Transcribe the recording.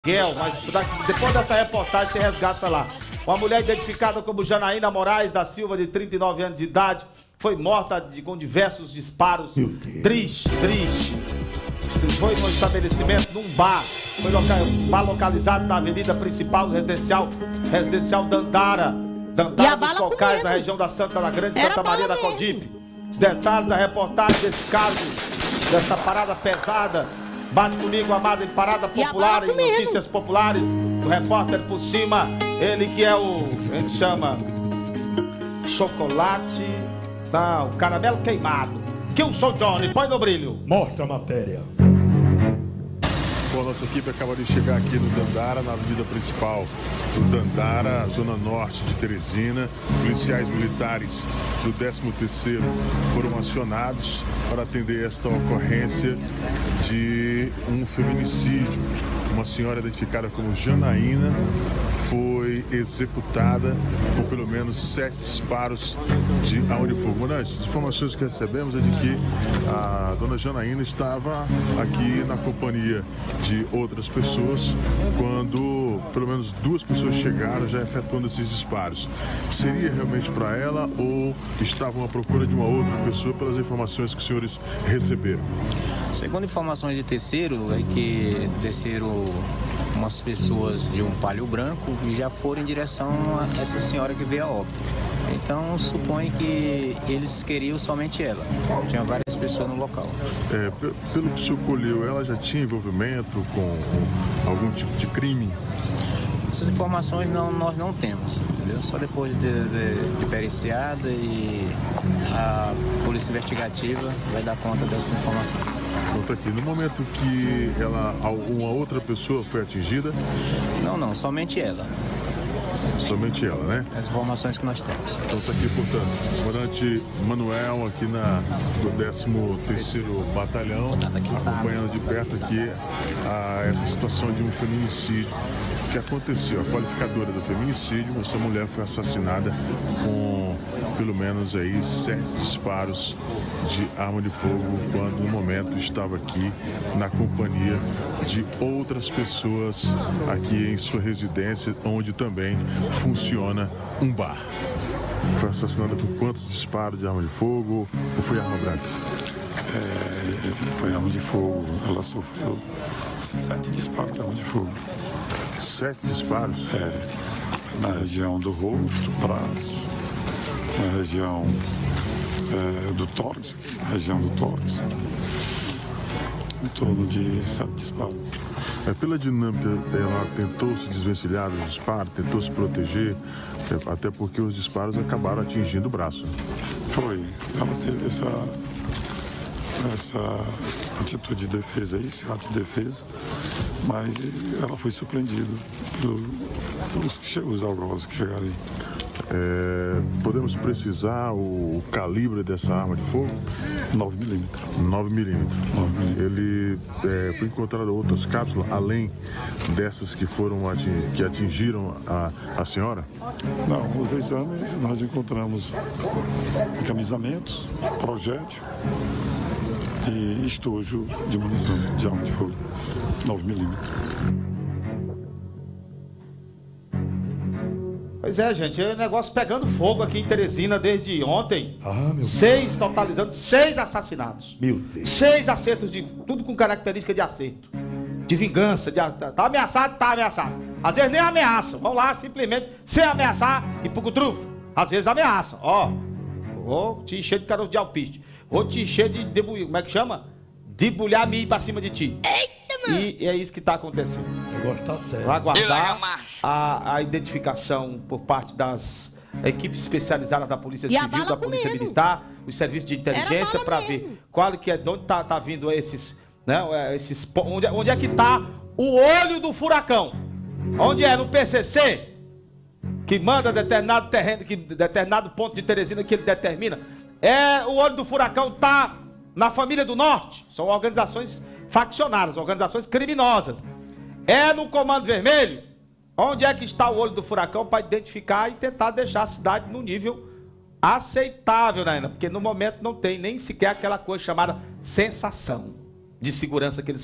Mas depois dessa reportagem você resgata lá. Uma mulher identificada como Janaína Moraes da Silva, de 39 anos de idade, foi morta com diversos disparos. Triste. Foi no estabelecimento, num bar. Foi localizado na avenida principal residencial Dandara dos Cocais, na região da Santa Grande, Santa Maria da Codipe. Os detalhes da reportagem desse caso, dessa parada pesada. Bate comigo, amado, em Parada Popular, em Notícias Populares, o repórter por cima, ele que é o, a gente chama, chocolate, não, caramelo queimado. Que eu sou Johnny, põe no brilho. Mostra a matéria. Bom, nossa equipe acaba de chegar aqui no Dandara, na avenida principal do Dandara, zona norte de Teresina. Policiais militares do 13º foram acionados para atender esta ocorrência de um feminicídio. Uma senhora identificada como Janaína foi executada com pelo menos 7 disparos de arma de fogo. As informações que recebemos é de que a dona Janaína estava aqui na companhia de outras pessoas quando pelo menos 2 pessoas chegaram já efetuando esses disparos. Seria realmente para ela ou estavam à procura de uma outra pessoa pelas informações que os senhores receberam? Segundo informações de terceiro, é que desceram umas pessoas de um Palio Branco e já foram em direção a essa senhora que veio a óbito. Então, supõe que eles queriam somente ela. Tinha várias pessoas no local. Pelo que o senhor colheu, ela já tinha envolvimento com algum tipo de crime? Essas informações nós não temos, entendeu? Só depois de periciada e a polícia investigativa vai dar conta dessas informações. Então tá aqui, no momento que uma outra pessoa foi atingida? Não, somente ela. Somente ela, né? As informações que nós temos. Então está aqui, portanto, o comandante Manuel, aqui do 13º Batalhão, acompanhando de perto aqui essa situação de um feminicídio que aconteceu. A qualificadora do feminicídio, essa mulher foi assassinada com pelo menos aí 7 disparos de arma de fogo, quando no momento estava aqui na companhia de outras pessoas aqui em sua residência, onde também funciona um bar. Foi assassinada por quantos disparos de arma de fogo ou foi arma branca? Foi arma de fogo. Ela sofreu 7 disparos de arma de fogo. 7 disparos? Na região do rosto, braço, na região do tórax, em torno de 7 disparos. Pela dinâmica, ela tentou se desvencilhar dos disparos, tentou se proteger, até porque os disparos acabaram atingindo o braço. Foi. Ela teve essa atitude de defesa, esse ato de defesa, mas ela foi surpreendida pelos algozes que chegaram aí. Podemos precisar o calibre dessa arma de fogo? 9mm. 9mm. Ele foi encontrado outras cápsulas além dessas que atingiram a senhora? Não, nos exames nós encontramos encaminhamentos, projétil e estojo de munição de arma de fogo 9mm. Pois é, gente, é um negócio pegando fogo aqui em Teresina desde ontem. Totalizando 6 assassinatos. Meu Deus. 6 acertos, tudo com característica de acerto. De vingança, tá ameaçado, tá ameaçado. Às vezes nem ameaçam, vão lá simplesmente, sem ameaçar, e pro trufo. Às vezes ameaçam, vou te encher de caroço de alpiste. Vou te encher de como é que chama? Debulhar milho pra cima de ti. Eita, mano! E é isso que tá acontecendo. O negócio tá sério. Vai aguardar a identificação por parte das equipes especializadas da Polícia Civil, da Polícia Militar, os serviços de inteligência, para ver qual que é, de onde tá vindo esses, né? Onde é que tá o olho do furacão? Onde é? No PCC? Que manda determinado terreno, determinado ponto de Teresina que ele determina. O olho do furacão tá na Família do Norte. São organizações faccionadas, organizações criminosas. No Comando Vermelho. Onde é que está o olho do furacão para identificar e tentar deixar a cidade no nível aceitável, né? Porque no momento não tem nem sequer aquela coisa chamada sensação de segurança que eles